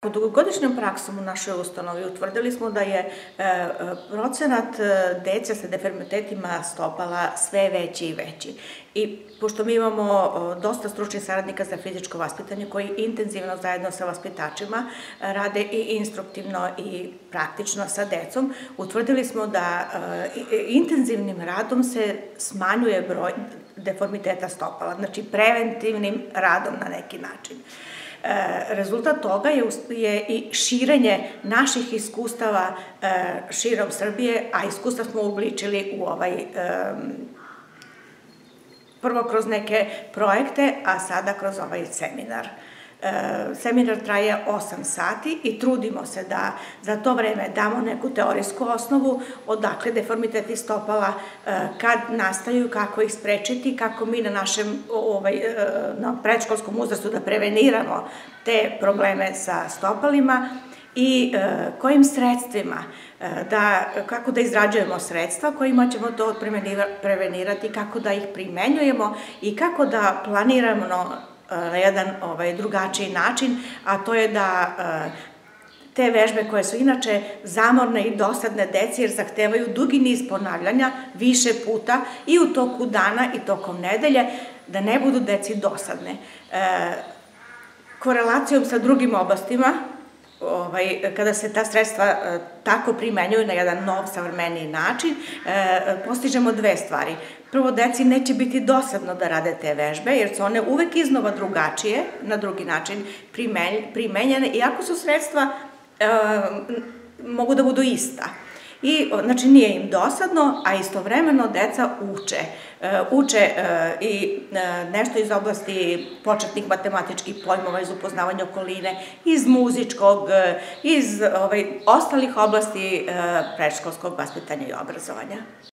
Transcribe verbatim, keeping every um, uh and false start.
Dugogodišnjom praksom u našoj ustanovi utvrdili smo da je procenat dece sa deformitetima stopala sve veći i veći. I pošto mi imamo dosta stručnih saradnika za fizičko vaspitanje koji intenzivno zajedno sa vaspitačima rade i instruktivno i praktično sa decom, utvrdili smo da intenzivnim radom se smanjuje broj deformiteta stopala, znači preventivnim radom na neki način. Rezultat toga je i širenje naših iskustava širom Srbije, a iskustva smo uobličili u ovaj, prvo kroz neke projekte, a sada kroz ovaj seminar. Seminar traje osam sati i trudimo se da za to vreme damo neku teorijsku osnovu odakle deformiteti stopala, kad nastaju, kako ih sprečiti, kako mi na našem predškolskom uzrastu da preveniramo te probleme sa stopalima i kojim sredstvima, kako da izrađujemo sredstva kojima ćemo to prevenirati, kako da ih primenjujemo i kako da planiramo na jedan drugačiji način, a to je da te vežbe koje su inače zamorne i dosadne deci jer zahtevaju dugi niz ponavljanja više puta i u toku dana i tokom nedelje, da ne budu deci dosadne. Korelacijom sa drugim oblastima, kada se ta sredstva tako primenjuju na jedan nov, savremeniji način, postižemo dve stvari. Prvo, deci neće biti dosadno da rade te vežbe, jer su one uvek iznova drugačije, na drugi način primenjene, iako su sredstva mogu da budu ista. I, znači, nije im dosadno, a istovremeno deca uče. Uče i nešto iz oblasti početnih matematičkih pojmova, iz upoznavanja okoline, iz muzičkog, iz ostalih oblasti predškolskog vaspitanja i obrazovanja.